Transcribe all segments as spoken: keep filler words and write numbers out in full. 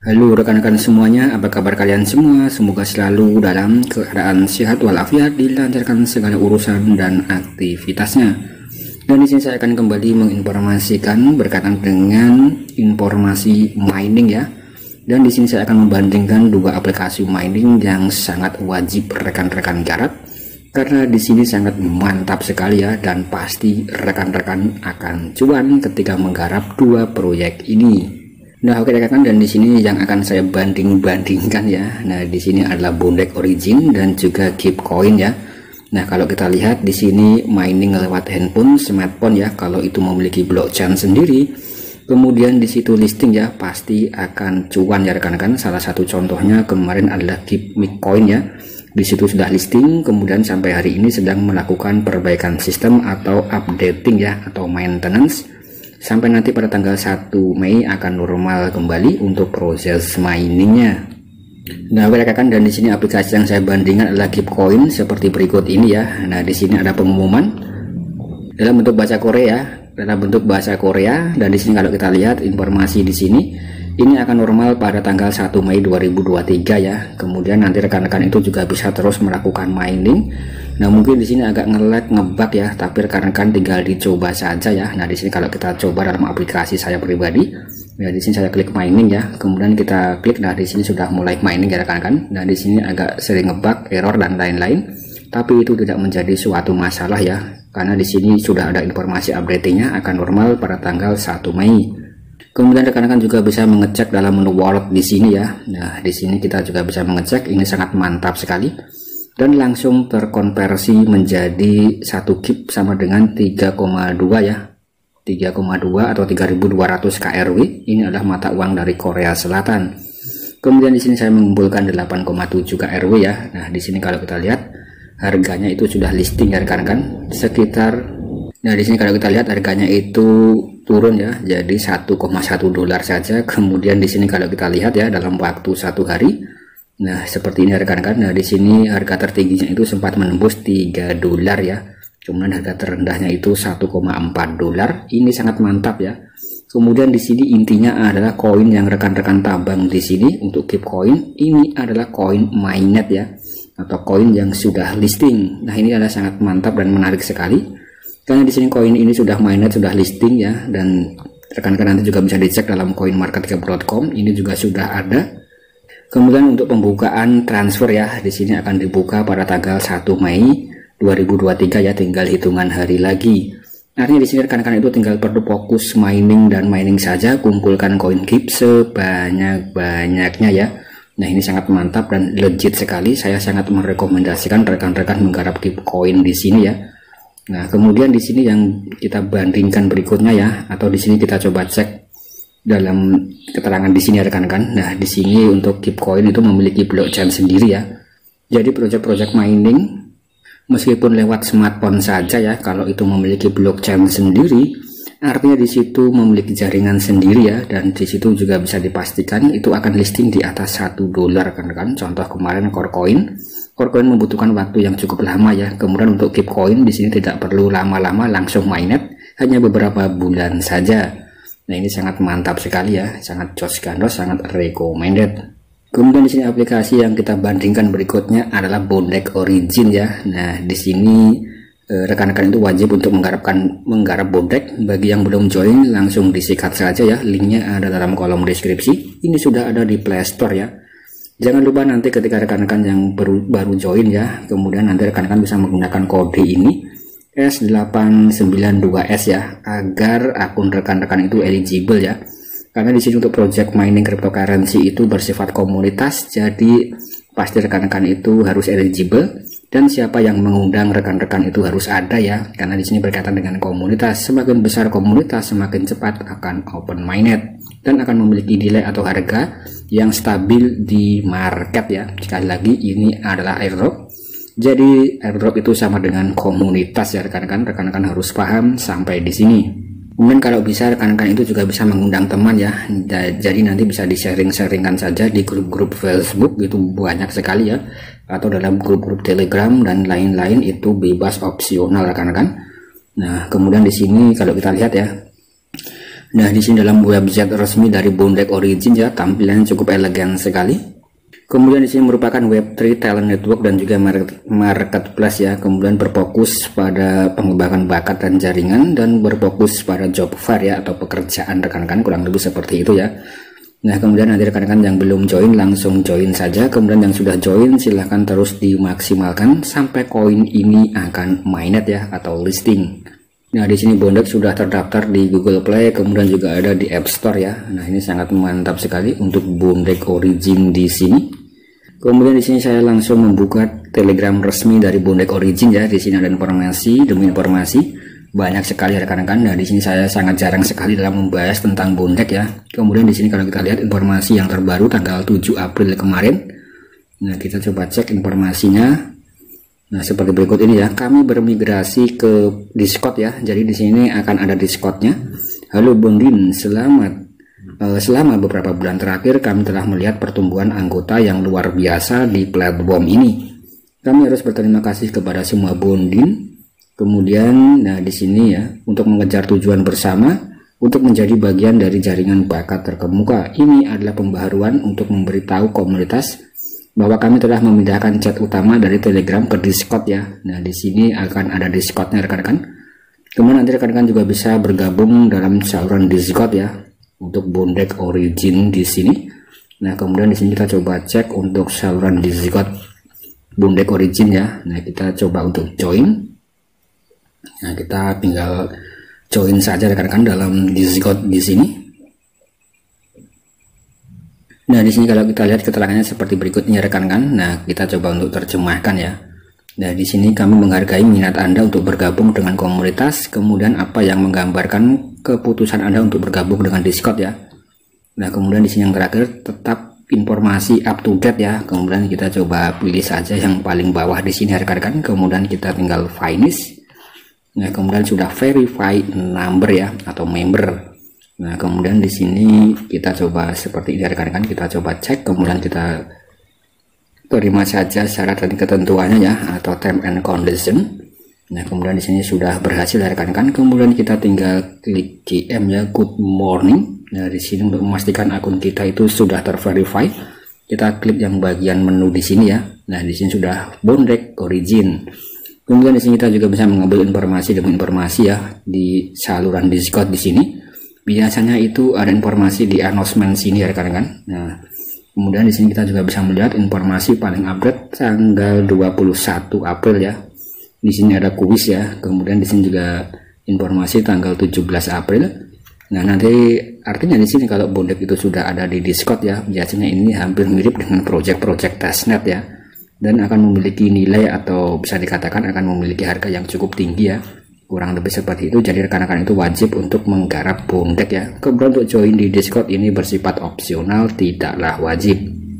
Halo rekan-rekan semuanya, apa kabar kalian semua? Semoga selalu dalam keadaan sehat walafiat, dilancarkan segala urusan dan aktivitasnya. Dan di sini saya akan kembali menginformasikan berkaitan dengan informasi mining ya. Dan di sini saya akan membandingkan dua aplikasi mining yang sangat wajib rekan-rekan garap, karena di sini sangat mantap sekali ya, dan pasti rekan-rekan akan cuan ketika menggarap dua proyek ini. Nah, oke rekan, dan di sini yang akan saya banding-bandingkan ya. Nah, di sini adalah Bondek Origin dan juga Gipcoin ya. Nah, kalau kita lihat di sini mining lewat handphone, smartphone ya, kalau itu memiliki blockchain sendiri, kemudian di situ listing ya, pasti akan cuan ya rekan-rekan. Salah satu contohnya kemarin adalah Gipcoin ya. Di situ sudah listing, kemudian sampai hari ini sedang melakukan perbaikan sistem atau updating ya, atau maintenance. Sampai nanti pada tanggal satu Mei akan normal kembali untuk proses miningnya. Nah, rekan, dan di sini aplikasi yang saya bandingkan adalah Gipcoin seperti berikut ini ya. Nah, di sini ada pengumuman dalam bentuk bahasa Korea, dalam bentuk bahasa Korea, dan di sini kalau kita lihat informasi di sini, ini akan normal pada tanggal satu Mei dua ribu dua puluh tiga ya. Kemudian nanti rekan-rekan itu juga bisa terus melakukan mining. Nah, mungkin di sini agak nge-lag, ngebug ya, tapi rekan-rekan tinggal dicoba saja ya. Nah, di sini kalau kita coba dalam aplikasi saya pribadi, ya di sini saya klik mining ya. Kemudian kita klik, nah di sini sudah mulai mining ya rekan-rekan. Nah, di sini agak sering ngebug, error dan lain-lain. Tapi itu tidak menjadi suatu masalah ya, karena di sini sudah ada informasi updatingnya akan normal pada tanggal satu Mei. Kemudian rekan-rekan juga bisa mengecek dalam menu wallet di sini ya. Nah, di sini kita juga bisa mengecek, ini sangat mantap sekali. Dan langsung terkonversi menjadi satu Gip sama dengan tiga koma dua ya. tiga koma dua atau tiga ribu dua ratus K R W. Ini adalah mata uang dari Korea Selatan. Kemudian di sini saya mengumpulkan delapan koma tujuh K R W ya. Nah, di sini kalau kita lihat harganya itu sudah listing ya rekan-rekan, sekitar, nah di sini kalau kita lihat harganya itu turun ya, jadi satu koma satu dolar saja. Kemudian di sini kalau kita lihat ya dalam waktu satu hari, nah seperti ini rekan-rekan. Nah, di sini harga tertingginya itu sempat menembus tiga dolar ya. Cuman harga terendahnya itu satu koma empat dolar. Ini sangat mantap ya. Kemudian di sini intinya adalah koin yang rekan-rekan tabang di sini untuk Gipcoin. Ini adalah koin mainnet ya, atau koin yang sudah listing. Nah, ini adalah sangat mantap dan menarik sekali. Karena di sini koin ini sudah mainnet, sudah listing ya, dan rekan-rekan nanti juga bisa dicek dalam coin market cap dot com. Ini juga sudah ada. Kemudian untuk pembukaan transfer ya, di sini akan dibuka pada tanggal satu Mei dua ribu dua puluh tiga ya, tinggal hitungan hari lagi. Artinya di sini rekan-rekan itu tinggal perlu fokus mining dan mining saja, kumpulkan koin Gip sebanyak-banyaknya ya. Nah, ini sangat mantap dan legit sekali. Saya sangat merekomendasikan rekan-rekan menggarap Gipcoin di sini ya. Nah, kemudian di sini yang kita bandingkan berikutnya ya, atau di sini kita coba cek dalam keterangan di sini rekan-rekan. Nah, di sini untuk Gipcoin itu memiliki blockchain sendiri ya. Jadi proyek-proyek mining meskipun lewat smartphone saja ya, kalau itu memiliki blockchain sendiri, artinya di situ memiliki jaringan sendiri ya, dan di situ juga bisa dipastikan itu akan listing di atas satu dolar rekan-rekan. Contoh kemarin Corecoin. Corecoin membutuhkan waktu yang cukup lama ya. Kemudian untuk Gipcoin di sini tidak perlu lama-lama, langsung mainnet, hanya beberapa bulan saja. Nah, ini sangat mantap sekali ya, sangat jos gandos, sangat recommended. Kemudian di sini aplikasi yang kita bandingkan berikutnya adalah Bondek Origin ya. Nah, di sini rekan-rekan itu wajib untuk menggarapkan menggarap Bondek. Bagi yang belum join, langsung disikat saja ya, linknya ada dalam kolom deskripsi. Ini sudah ada di Play Store ya. Jangan lupa nanti ketika rekan-rekan yang baru, baru join ya, kemudian nanti rekan-rekan bisa menggunakan kode ini S delapan sembilan dua S ya, agar akun rekan-rekan itu eligible ya. Karena di sini untuk project mining cryptocurrency itu bersifat komunitas, jadi pasti rekan-rekan itu harus eligible, dan siapa yang mengundang rekan-rekan itu harus ada ya, karena di sini berkaitan dengan komunitas. Semakin besar komunitas, semakin cepat akan open mainnet dan akan memiliki nilai atau harga yang stabil di market ya. Sekali lagi, ini adalah airdrop. Jadi airdrop itu sama dengan komunitas ya rekan-rekan. Rekan-rekan harus paham sampai di sini. Kemudian kalau bisa rekan-rekan itu juga bisa mengundang teman ya. Jadi nanti bisa di-sharing-sharingkan saja di grup-grup Facebook, itu banyak sekali ya. Atau dalam grup-grup Telegram dan lain-lain, itu bebas opsional rekan-rekan. Nah, kemudian di sini kalau kita lihat ya, Nah, di sini dalam website resmi dari Bondek Origin ya, tampilannya cukup elegan sekali. Kemudian di sini merupakan web tiga talent network dan juga market, marketplace ya. Kemudian berfokus pada pengembangan bakat dan jaringan dan berfokus pada job fair ya, atau pekerjaan rekan-rekan, kurang lebih seperti itu ya. Nah, kemudian nanti rekan-rekan yang belum join langsung join saja. Kemudian yang sudah join silahkan terus dimaksimalkan sampai koin ini akan mainnet ya, atau listing. Nah, di sini Bondek sudah terdaftar di Google Play, kemudian juga ada di App Store ya. Nah, ini sangat mantap sekali untuk Bondek Origin di sini. Kemudian di sini saya langsung membuka Telegram resmi dari Bondek Origin ya. Di sini ada informasi demi informasi, banyak sekali rekan-rekan. Nah, di sini saya sangat jarang sekali dalam membahas tentang Bondek ya. Kemudian di sini kalau kita lihat informasi yang terbaru tanggal tujuh April kemarin. Nah, kita coba cek informasinya. Nah, seperti berikut ini ya. Kami bermigrasi ke Discord ya. Jadi di sini akan ada Discordnya. Halo Bondin, selamat. Uh, selama beberapa bulan terakhir kami telah melihat pertumbuhan anggota yang luar biasa di platform ini. Kami harus berterima kasih kepada semua Bondin. Kemudian, nah di sini ya, untuk mengejar tujuan bersama, untuk menjadi bagian dari jaringan bakat terkemuka. Ini adalah pembaharuan untuk memberitahu komunitas bahwa kami telah memindahkan chat utama dari Telegram ke Discord ya. Nah, di sini akan ada Discordnya rekan-rekan. Kemudian nanti rekan-rekan juga bisa bergabung dalam saluran Discord ya untuk Bondek Origin di sini. Nah, kemudian di sini kita coba cek untuk saluran Discord Bondek Origin ya. Nah, kita coba untuk join. Nah, kita tinggal join saja rekan-rekan dalam Discord di sini. Nah, di sini kalau kita lihat keterangannya seperti berikutnya rekan-rekan. Nah, kita coba untuk terjemahkan ya. Nah, di sini kami menghargai minat Anda untuk bergabung dengan komunitas, kemudian apa yang menggambarkan keputusan Anda untuk bergabung dengan Discord ya. Nah, kemudian di sini yang terakhir tetap informasi up to date ya. Kemudian kita coba pilih saja yang paling bawah di sini rekan-rekan. Kemudian kita tinggal finish. Nah, kemudian sudah verify number ya, atau member. Nah, kemudian di sini kita coba seperti ini rekan-rekan, kita coba cek, kemudian kita terima saja syarat dan ketentuannya ya, atau term and condition. Nah, kemudian di sini sudah berhasil rekan-rekan. Kemudian kita tinggal klik G M ya, good morning. Nah, di sini untuk memastikan akun kita itu sudah terverify, kita klik yang bagian menu di sini ya. Nah, di sini sudah Bondek Origin. Kemudian di sini kita juga bisa mengambil informasi demi informasi ya di saluran Discord di sini. Biasanya itu ada informasi di announcement sini ya rekan-rekan. Nah, kemudian di sini kita juga bisa melihat informasi paling update tanggal dua puluh satu April ya. Di sini ada kuis ya. Kemudian di sini juga informasi tanggal tujuh belas April. Nah, nanti artinya di sini kalau Bondek itu sudah ada di Discord ya, biasanya ini hampir mirip dengan project-project testnet ya. Dan akan memiliki nilai atau bisa dikatakan akan memiliki harga yang cukup tinggi ya. Kurang lebih seperti itu. Jadi rekan-rekan itu wajib untuk menggarap Bondek ya. Kemudian untuk join di Discord ini bersifat opsional, tidaklah wajib.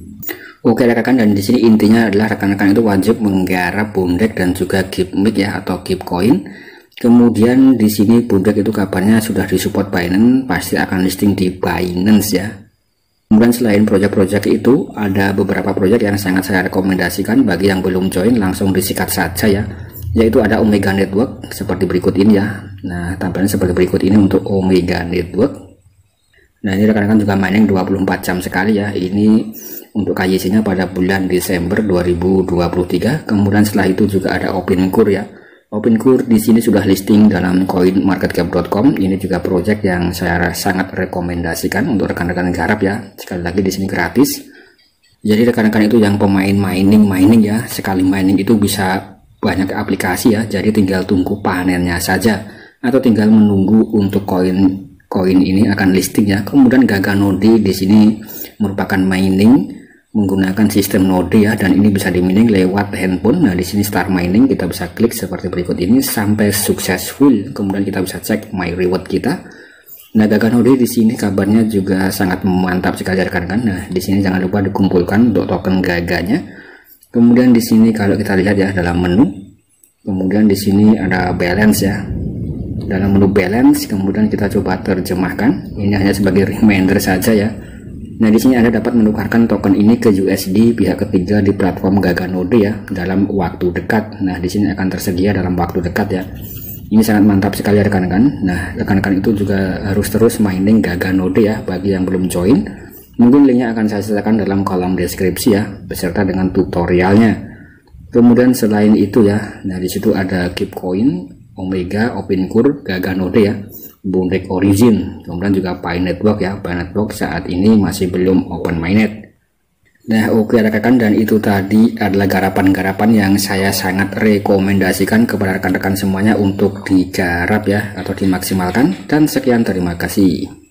Oke rekan-rekan, dan di sini intinya adalah rekan-rekan itu wajib menggarap Bondek dan juga Gipmic ya, atau Gipcoin. Kemudian di sini Bondek itu kabarnya sudah disupport Binance, pasti akan listing di Binance ya. Kemudian selain proyek-proyek itu ada beberapa proyek yang sangat saya rekomendasikan bagi yang belum join, langsung disikat saja ya. Yaitu ada Omega Network seperti berikut ini ya. Nah, tampilannya seperti berikut ini untuk Omega Network. Nah, ini rekan-rekan juga mining dua puluh empat jam sekali ya. Ini untuk K Y C-nya pada bulan Desember dua ribu dua puluh tiga. Kemudian setelah itu juga ada OpenCore ya. OpenCore di sini sudah listing dalam coin market cap dot com. Ini juga project yang saya sangat rekomendasikan untuk rekan-rekan garap ya. Sekali lagi di sini gratis. Jadi rekan-rekan itu yang pemain mining mining ya, sekali mining itu bisa banyak aplikasi ya, jadi tinggal tunggu panennya saja atau tinggal menunggu untuk koin koin ini akan listing ya. Kemudian Gaga Node di sini merupakan mining menggunakan sistem node ya, dan ini bisa di-mining lewat handphone. Nah, di sini start mining kita bisa klik seperti berikut ini sampai successful. Kemudian kita bisa cek my reward kita. Nah, Gaga Node di sini kabarnya juga sangat mantap sekali rekan-rekan. Nah, di sini jangan lupa dikumpulkan untuk token Gaganya. Kemudian di sini kalau kita lihat ya dalam menu, kemudian di sini ada balance ya. Dalam menu balance, kemudian kita coba terjemahkan. Ini hanya sebagai reminder saja ya. Nah, di sini Anda dapat menukarkan token ini ke U S D pihak ketiga di platform Gaga Node ya dalam waktu dekat. Nah, di sini akan tersedia dalam waktu dekat ya. Ini sangat mantap sekali rekan-rekan. Nah, rekan-rekan itu juga harus terus mining Gaga Node ya. Bagi yang belum join, mungkin linknya akan saya sertakan dalam kolom deskripsi ya, beserta dengan tutorialnya. Kemudian selain itu ya, nah di situ ada Keepcoin, Omega, OpenCore, Gaga Node ya, Bondek Origin, kemudian juga Pi Network ya. Pi Network saat ini masih belum open mainnet. Nah oke rekan-rekan, dan itu tadi adalah garapan-garapan yang saya sangat rekomendasikan kepada rekan-rekan semuanya untuk digarap ya, atau dimaksimalkan. Dan sekian, terima kasih.